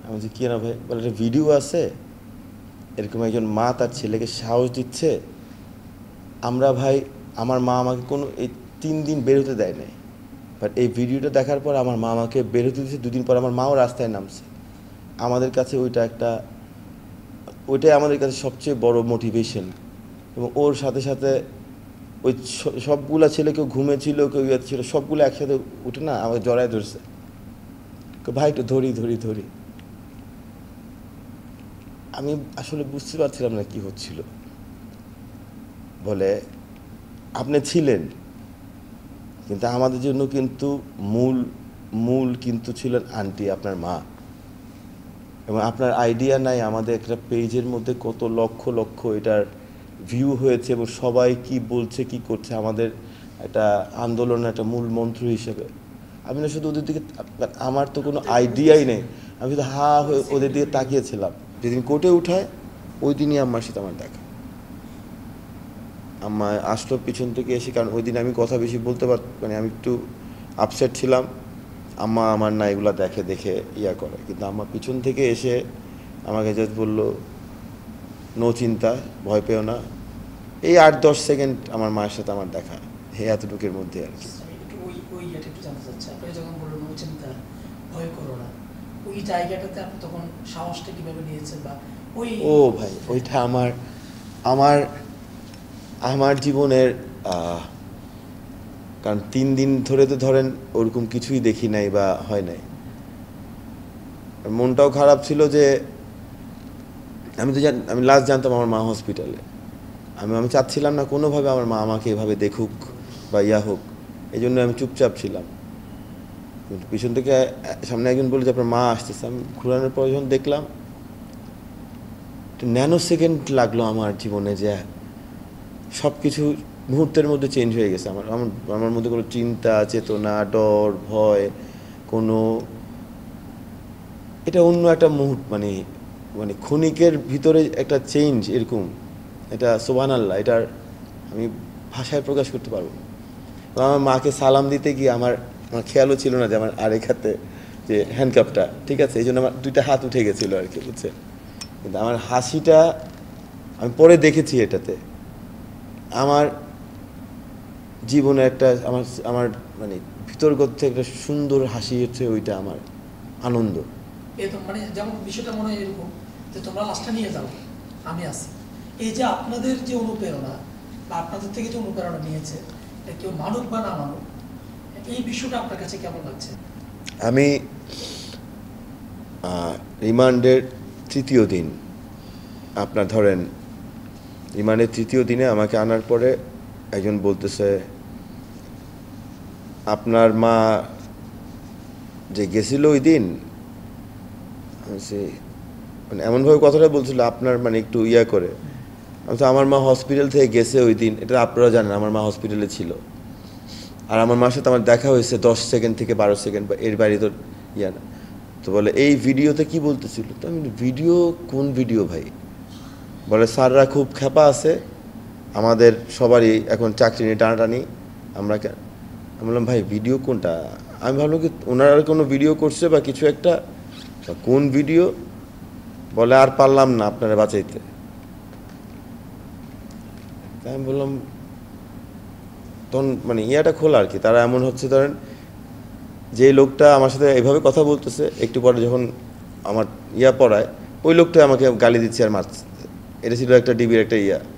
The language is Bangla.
আমি বলছি কি না ভাই, বলে একটা ভিডিও আছে, এরকম একজন মা তার ছেলেকে সাহস দিচ্ছে। আমরা ভাই, আমার মা আমাকে কোনো এই 3 দিন বের হতে দেয় নাই, বাট এই ভিডিওটা দেখার পর আমার মা আমাকে বের হতে দিয়েছে। 2 দিন পর আমার মাও রাস্তায় নামছে। আমাদের কাছে ওইটাই আমাদের কাছে সবচেয়ে বড় মোটিভেশন। এবং ওর সাথে সাথে ওই সবগুলা ছেলে, কেউ ঘুমেছিল, কেউ ইয়ে ছিল, সবগুলো একসাথে উঠে না আমাকে জড়ায় ধরছে, ভাই একটু ধরি ধরি ধরি। আমি আসলে বুঝতে পারছিলাম না কি হচ্ছিল। বলে আপনি ছিলেন, কিন্তু আমাদের জন্য কিন্তু মূল কিন্তু ছিলেন আন্টি, আপনার মা। এবং আপনার আইডিয়া নাই আমাদের একটা পেজের মধ্যে কত লক্ষ লক্ষ এটার ভিউ হয়েছে, এবং সবাই কি বলছে কি করছে আমাদের একটা আন্দোলনের একটা মূল মন্ত্র হিসেবে। আমি না শুধু ওদের দিকে, আমার তো কোনো আইডিয়াই নেই, আমি শুধু হা হয়ে ওদের দিকে তাকিয়েছিলাম। যেদিন কোর্টে উঠায় ওই দিনই আম্মার সাথে আমার দেখা। আম্মা আসলো পিছন থেকে এসে, কারণ ওই দিন আমি কথা বেশি বলতে মানে আমি একটু আপসেট ছিলাম। আম্মা আমার না এগুলো দেখে ইয়া করে, কিন্তু আম্মা পিছন থেকে এসে আমাকে জাস্ট বললো, নো চিন্তা, ভয় পেও না। এই 8-10 সেকেন্ড আমার মায়ের সাথে আমার দেখা, এতটুকুর মধ্যে আর কি। একটু জানতে চাচ্ছি, আপনি যখন বললেন নো চিন্তা, ভয় করো না, ওই জায়গাটাতে আপনি তখন সাহসটা কিভাবে নিয়েছেন? বা ও ভাই, ওইটা আমার জীবনের, কারণ 3 দিন ধরে তো ধরেন ওরকম কিছুই দেখি নাই বা হয় নাই। মনটাও খারাপ ছিল যে আমি লাস্ট জানতাম আমার মা হসপিটালে। আমি চাচ্ছিলাম না কোনোভাবে আমার মা আমাকে এভাবে দেখুক বা ইয়া হোক, এই জন্য আমি চুপচাপ ছিলাম। কিন্তু পিছন থেকে সামনে একজন বলে যে আপনার মা আসতেছে। আমি ঘুরানোর পর যখন দেখলাম, ন্যানো সেকেন্ড লাগলো আমার জীবনে যে সব কিছু মুহূর্তের মধ্যে চেঞ্জ হয়ে গেছে। আমার মধ্যে কোনো চিন্তা, চেতনা, ডর, ভয় কোনো, এটা অন্য একটা মুহূর্ত, মানে ক্ষণিকের ভিতরে একটা চেঞ্জ এরকম। এটা সুবহানাল্লাহ, এটার আমি ভাষায় প্রকাশ করতে পারবো না। তো আমার মাকে সালাম দিতে গিয়ে আমার খেয়ালও ছিল না যে আমার আরেক হাতে যে হ্যান্ডকাপটা, ঠিক আছে, এই জন্য আমার 2টা হাত উঠে গেছিলো আর কি, বুঝছে। কিন্তু আমার হাসিটা আমি পরে দেখেছি, এটাতে আমার জীবনে একটা আমার মানে ভিতরগত থেকে একটা সুন্দর হাসি হচ্ছে, ওইটা আমার আনন্দ। মানে যেমন বিষয়টা মনে হয় এরকম যে তোমরা লাস্টটা নিয়ে যাও, আমি আছি। এই যে আপনাদের যে অনুপ্রেরণা বা আপনাদের থেকে যে অনুপ্রেরণা নিয়েছে, কেউ মানুক বা না মানুক, এই বিষয়টা আপনার কাছে কেমন লাগছে? আমি রিমান্ডের 3য় দিন, আপনার ধরেন রিমান্ডের 3য় দিনে আমাকে আনার পরে একজন বলতেছে, আপনার মা যে গেছিল ওই দিন, মানে এমনভাবে কথাটা বলছিল, আপনার মানে একটু ইয়া করে। আমার মা হসপিটাল থেকে গেছে ওই দিন, এটা আপনারা জানেন, আমার মা হসপিটালে ছিল। আর আমার মার সাথে আমার দেখা হয়েছে 10 সেকেন্ড থেকে 12 সেকেন্ড, বা এর বাইরে তো ইয়া না। তো বলে এই ভিডিওতে কি বলতেছিল? তো আমি, ভিডিও কোন ভিডিও ভাই? বলে স্যাররা খুব খেপা আছে, আমাদের সবারই এখন চাকরি নিয়ে টানাটানি। আমি বললাম ভাই ভিডিও কোনটা? আমি ভাবলাম কি ওনারা কোনো ভিডিও করছে বা কিছু একটা, কোন ভিডিও? বলে আর পারলাম না আপনারা বাঁচাইতে। আমি বললাম, তখন মানে ইয়াটা খোলা আর কি। তারা এমন হচ্ছে, ধরেন যে লোকটা আমার সাথে এভাবে কথা বলতেছে, একটু পরে যখন আমার ইয়া পড়ায়, ওই লোকটা আমাকে গালি দিচ্ছে আর মারছে। এটা ছিল একটা ডিবির একটা ইয়া।